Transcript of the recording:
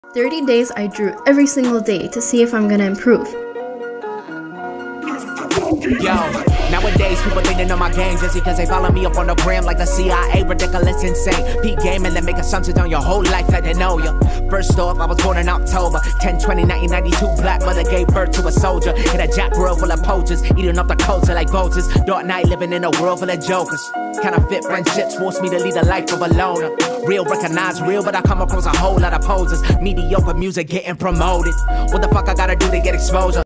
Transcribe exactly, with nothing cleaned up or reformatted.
thirty days I drew every single day to see if I'm gonna improve. Yo, nowadays people think they know my game just because they follow me up on the gram like the C I A. Ridiculous, insane. Peak game and then make assumptions on your whole life that they know you. First off, I was born in October ten twenty nineteen ninety-two. Black mother gave birth to a soldier in a jack world full of poachers, eating up the culture like vultures. Dark night living in a world full of jokers. Counterfeit friendships forced me to lead a life of a loner. Real recognize real, but I come across a whole lot of posers. Mediocre music getting promoted. What the fuck I gotta do to get exposure?